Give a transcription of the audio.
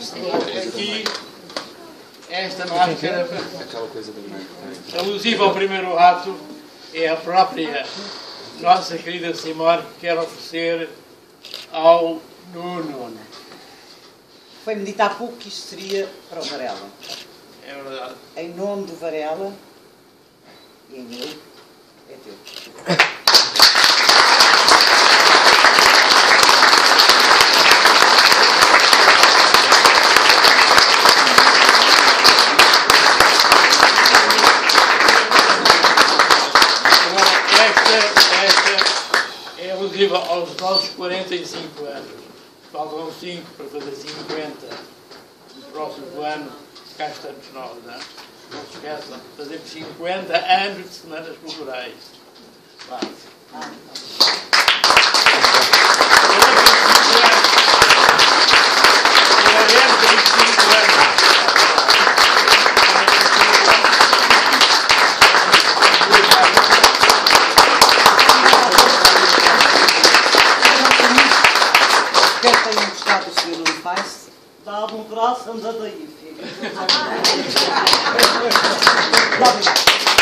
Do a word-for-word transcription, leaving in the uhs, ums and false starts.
aqui esta máscara alusiva ao primeiro ato é a própria nossa querida Simone que quer oferecer ao Nuno. Foi-me dito há pouco que isto seria para o Varela. É verdade. Em nome do Varela e em meu, é teu. Aos nossos quarenta e cinco anos. Faltam cinco para fazer cinquenta no próximo ano. Cá estamos nós, não é? Não se esqueçam, fazemos cinquenta anos de semanas culturais. Vá. Dá um braço, anda daí, filho.